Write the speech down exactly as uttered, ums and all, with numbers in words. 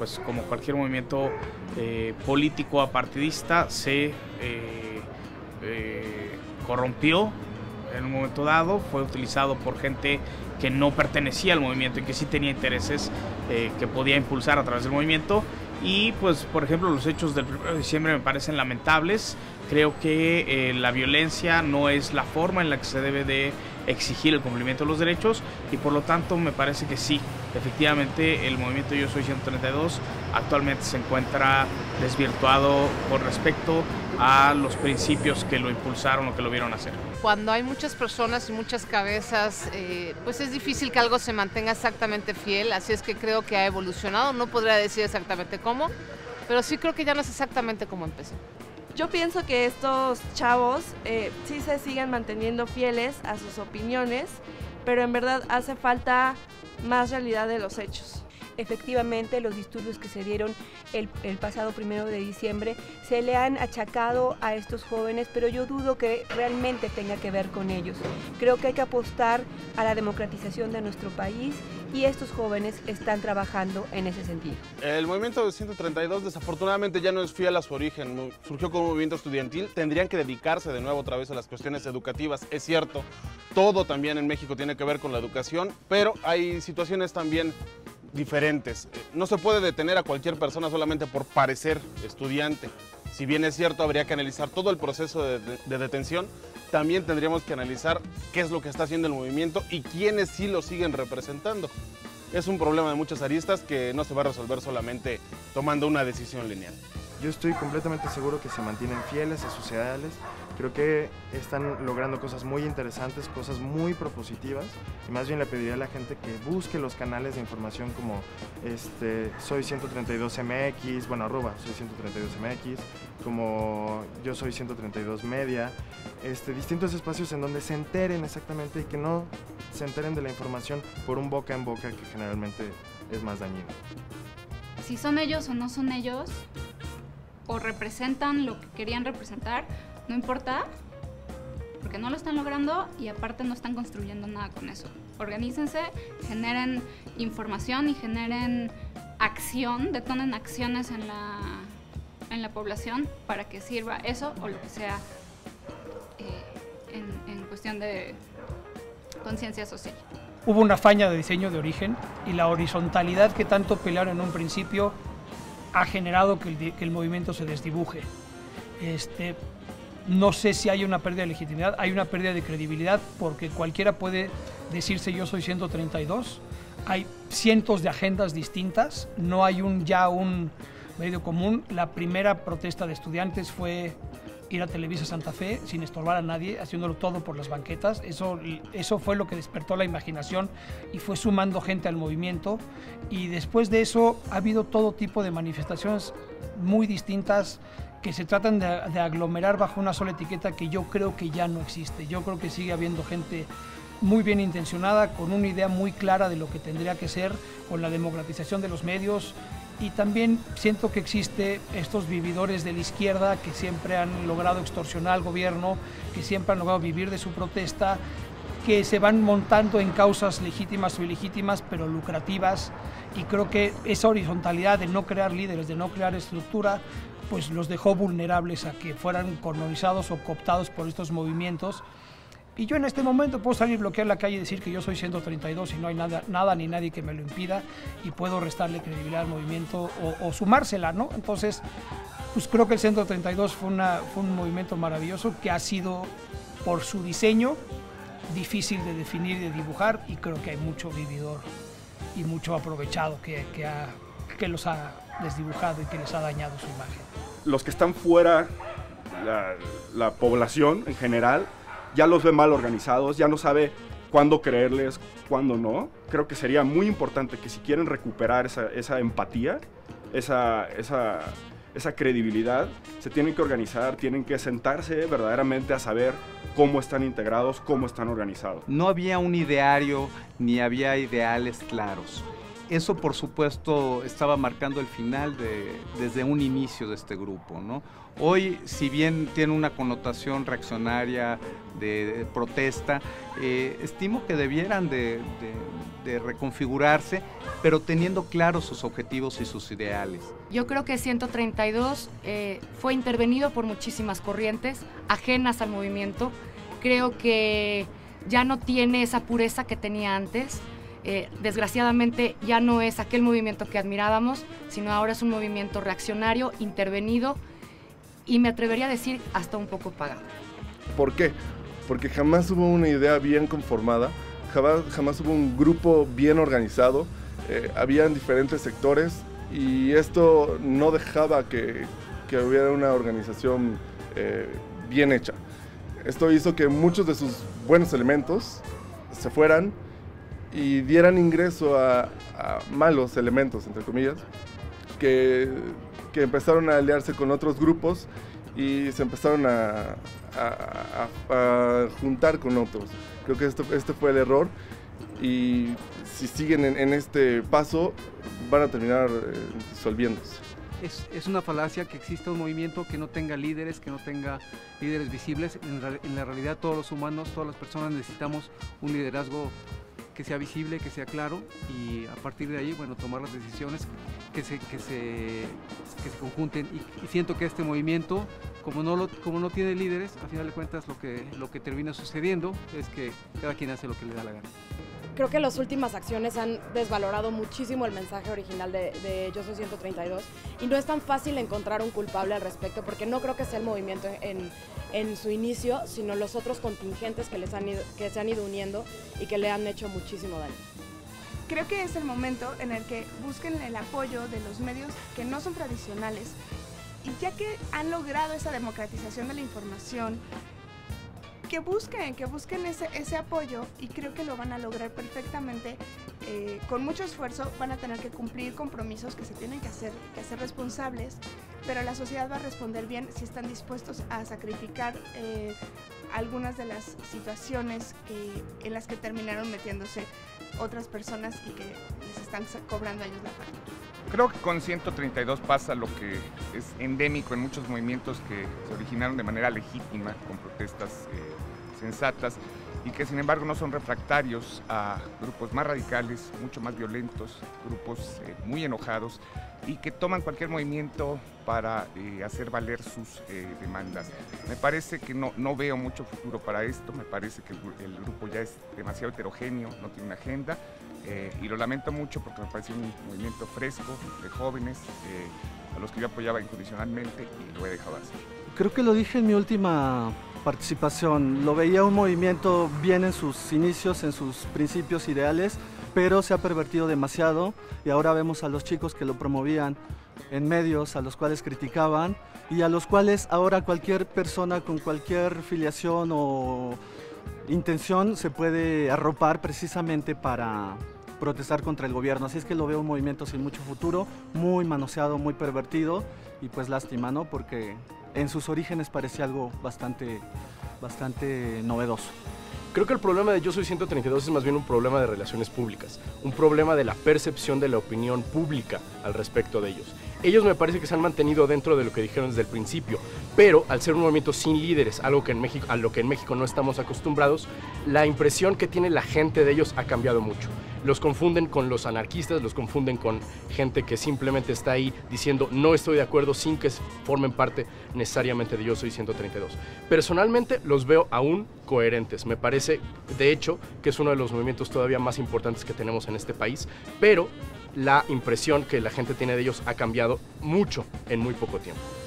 pues como cualquier movimiento eh, político apartidista, se eh, eh, corrompió en un momento dado, fue utilizado por gente que no pertenecía al movimiento y que sí tenía intereses eh, que podía impulsar a través del movimiento. Y pues por ejemplo los hechos del primero de diciembre me parecen lamentables. Creo que eh, la violencia no es la forma en la que se debe de exigir el cumplimiento de los derechos, y por lo tanto me parece que sí, efectivamente el movimiento Yo Soy ciento treinta y dos actualmente se encuentra desvirtuado con respecto a los principios que lo impulsaron o que lo vieron hacer. Cuando hay muchas personas y muchas cabezas, eh, pues es difícil que algo se mantenga exactamente fiel, así es que creo que ha evolucionado, no podría decir exactamente cómo, pero sí creo que ya no es exactamente como empezó. Yo pienso que estos chavos eh, sí se siguen manteniendo fieles a sus opiniones, pero en verdad hace falta más realidad de los hechos. Efectivamente, los disturbios que se dieron el, el pasado primero de diciembre se le han achacado a estos jóvenes, pero yo dudo que realmente tenga que ver con ellos. Creo que hay que apostar a la democratización de nuestro país y estos jóvenes están trabajando en ese sentido. El movimiento de ciento treinta y dos desafortunadamente ya no es fiel a su origen, surgió como movimiento estudiantil, tendrían que dedicarse de nuevo otra vez a las cuestiones educativas, es cierto, todo también en México tiene que ver con la educación, pero hay situaciones también diferentes. No se puede detener a cualquier persona solamente por parecer estudiante. Si bien es cierto, habría que analizar todo el proceso de, de, de detención, también tendríamos que analizar qué es lo que está haciendo el movimiento y quiénes sí lo siguen representando. Es un problema de muchas aristas que no se va a resolver solamente tomando una decisión lineal. Yo estoy completamente seguro que se mantienen fieles a sus ideales. Creo que están logrando cosas muy interesantes, cosas muy propositivas, y más bien le pediría a la gente que busque los canales de información como este, Soy ciento treinta y dos M X, bueno, arroba Soy ciento treinta y dos M X, como Yo Soy ciento treinta y dos Media, este, distintos espacios en donde se enteren exactamente y que no se enteren de la información por un boca en boca que generalmente es más dañino. Si son ellos o no son ellos, o representan lo que querían representar, no importa, porque no lo están logrando y aparte no están construyendo nada con eso. Organícense, generen información y generen acción, detonen acciones en la, en la población para que sirva eso o lo que sea eh, en, en cuestión de conciencia social. Hubo una faña de diseño de origen y la horizontalidad que tanto pelearon en un principio ha generado que el, que el movimiento se desdibuje. Este, no sé si hay una pérdida de legitimidad, hay una pérdida de credibilidad, porque cualquiera puede decirse Yo Soy ciento treinta y dos, hay cientos de agendas distintas, no hay un, ya un medio común. La primera protesta de estudiantes fue ir a Televisa Santa Fe sin estorbar a nadie, haciéndolo todo por las banquetas. Eso, eso fue lo que despertó la imaginación y fue sumando gente al movimiento, y después de eso ha habido todo tipo de manifestaciones muy distintas que se tratan de, de aglomerar bajo una sola etiqueta que yo creo que ya no existe. Yo creo que sigue habiendo gente muy bien intencionada, con una idea muy clara de lo que tendría que ser, con la democratización de los medios, y también siento que existe estos vividores de la izquierda que siempre han logrado extorsionar al gobierno, que siempre han logrado vivir de su protesta, que se van montando en causas legítimas o ilegítimas, pero lucrativas, y creo que esa horizontalidad de no crear líderes, de no crear estructura, pues los dejó vulnerables a que fueran colonizados o cooptados por estos movimientos. Y yo en este momento puedo salir, bloquear la calle y decir que yo soy ciento treinta y dos y no hay nada, nada ni nadie que me lo impida, y puedo restarle credibilidad al movimiento o, o sumársela, ¿no? Entonces, pues creo que el ciento treinta y dos fue, una, fue un movimiento maravilloso que ha sido, por su diseño, difícil de definir y de dibujar, y creo que hay mucho vividor y mucho aprovechado que, que, ha, que los ha desdibujado y que les ha dañado su imagen. Los que están fuera, la, la población en general, ya los ve mal organizados, ya no sabe cuándo creerles, cuándo no. Creo que sería muy importante que si quieren recuperar esa, esa empatía, esa, esa, esa credibilidad, se tienen que organizar, tienen que sentarse verdaderamente a saber cómo están integrados, cómo están organizados. No había un ideario ni había ideales claros. eso, por supuesto, estaba marcando el final de, desde un inicio de este grupo, ¿no? Hoy, si bien tiene una connotación reaccionaria de, de protesta, eh, estimo que debieran de, de, de reconfigurarse, pero teniendo claros sus objetivos y sus ideales. Yo creo que ciento treinta y dos eh, fue intervenido por muchísimas corrientes ajenas al movimiento. Creo que ya no tiene esa pureza que tenía antes. Eh, desgraciadamente ya no es aquel movimiento que admirábamos, sino ahora es un movimiento reaccionario, intervenido, y me atrevería a decir hasta un poco pagado. ¿Por qué? Porque jamás hubo una idea bien conformada, jamás, jamás hubo un grupo bien organizado, eh, habían diferentes sectores y esto no dejaba que, que hubiera una organización eh, bien hecha. Esto hizo que muchos de sus buenos elementos se fueran y dieran ingreso a, a malos elementos, entre comillas, que, que empezaron a aliarse con otros grupos y se empezaron a, a, a, a juntar con otros. Creo que esto, este fue el error y si siguen en, en este paso van a terminar eh, disolviéndose. Es, es una falacia que exista un movimiento que no tenga líderes, que no tenga líderes visibles. En, en la realidad todos los humanos, todas las personas necesitamos un liderazgo que sea visible, que sea claro, y a partir de ahí, bueno, tomar las decisiones que se, que se, que se conjunten. Y, y siento que este movimiento, como no, lo, como no tiene líderes, a final de cuentas lo que, lo que termina sucediendo es que cada quien hace lo que le da la gana. Creo que las últimas acciones han desvalorado muchísimo el mensaje original de, de Yo Soy ciento treinta y dos y no es tan fácil encontrar un culpable al respecto porque no creo que sea el movimiento en, en su inicio, sino los otros contingentes que, les han ido, que se han ido uniendo y que le han hecho muchísimo daño. Creo que es el momento en el que busquen el apoyo de los medios que no son tradicionales y ya que han logrado esa democratización de la información, que busquen, que busquen ese, ese apoyo y creo que lo van a lograr perfectamente. Eh, con mucho esfuerzo van a tener que cumplir compromisos que se tienen que hacer, que hacer responsables, pero la sociedad va a responder bien si están dispuestos a sacrificar eh, algunas de las situaciones que, en las que terminaron metiéndose otras personas y que les están cobrando a ellos la factura. Creo que con ciento treinta y dos pasa lo que es endémico en muchos movimientos que se originaron de manera legítima, con protestas eh, sensatas, y que sin embargo no son refractarios a grupos más radicales, mucho más violentos, grupos eh, muy enojados, y que toman cualquier movimiento para eh, hacer valer sus eh, demandas. Me parece que no, no veo mucho futuro para esto, me parece que el, el grupo ya es demasiado heterogéneo, no tiene una agenda, eh, y lo lamento mucho porque me parece un movimiento fresco, de jóvenes, eh, a los que yo apoyaba incondicionalmente y lo he dejado así. Creo que lo dije en mi última participación, lo veía un movimiento bien en sus inicios, en sus principios ideales, pero se ha pervertido demasiado y ahora vemos a los chicos que lo promovían en medios, a los cuales criticaban y a los cuales ahora cualquier persona con cualquier filiación o intención se puede arropar precisamente para protestar contra el gobierno. Así es que lo veo un movimiento sin mucho futuro, muy manoseado, muy pervertido y pues lástima, ¿no? Porque en sus orígenes parecía algo bastante, bastante novedoso. Creo que el problema de Yo Soy ciento treinta y dos es más bien un problema de relaciones públicas, un problema de la percepción de la opinión pública al respecto de ellos. Ellos me parece que se han mantenido dentro de lo que dijeron desde el principio, pero al ser un movimiento sin líderes, algo que en México, a lo que en México no estamos acostumbrados, la impresión que tiene la gente de ellos ha cambiado mucho. Los confunden con los anarquistas, los confunden con gente que simplemente está ahí diciendo no estoy de acuerdo sin que formen parte necesariamente de Yo Soy ciento treinta y dos. Personalmente los veo aún coherentes, me parece de hecho que es uno de los movimientos todavía más importantes que tenemos en este país, pero la impresión que la gente tiene de ellos ha cambiado mucho en muy poco tiempo.